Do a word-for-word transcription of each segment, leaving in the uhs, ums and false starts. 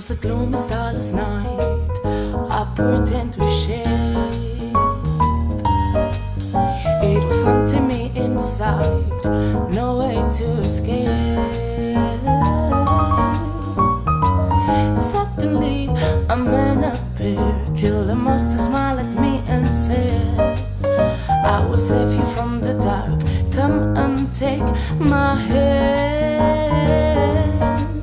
was a gloomy, starless night I pretend to share. It was haunting me inside, no way to escape. Suddenly a man appeared, killed a monster, smiled at me and said, I will save you from the dark, come and take my hand.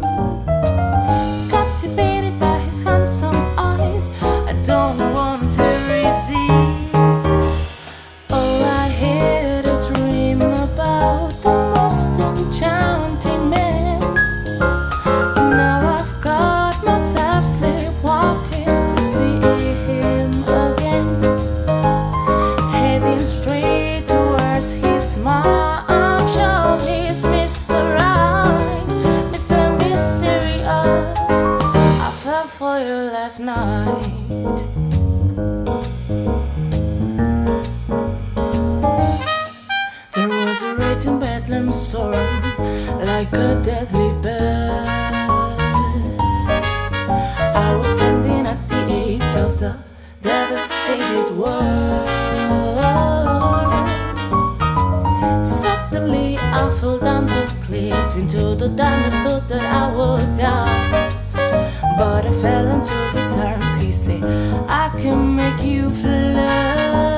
Captivated by his handsome eyes, I don't want to resist. Oh, I had a dream about the most enchanting man. Now I've got myself sleepwalking to see him again, heading straight towards his smile. I'm sure he's Mister Right, Mister Mysterious. I fell for you last night. There was a raging bedlam storm, like a deadly bird. I was standing at the edge of the devastated world. Suddenly I fell down the cliff into the darkness, thought that I would die. But I fell into his arms, he said, I can make you fly.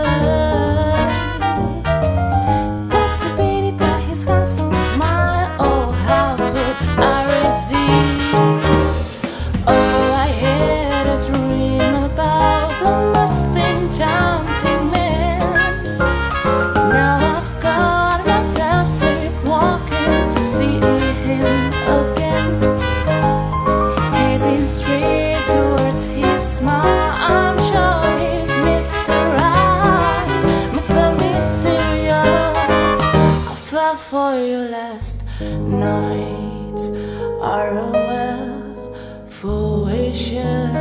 Captivated by his handsome smile, oh how could I resist? Oh, I had a dream about the most enchanting man. Now I've got myself sleepwalking to see him again, heading straight towards his smile. I'm sure he's Mister Right, Mister Mysterious. I fell for you last nights are a well for wishes.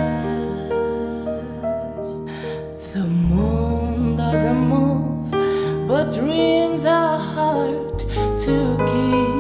The moon doesn't move, but dreams are hard to keep.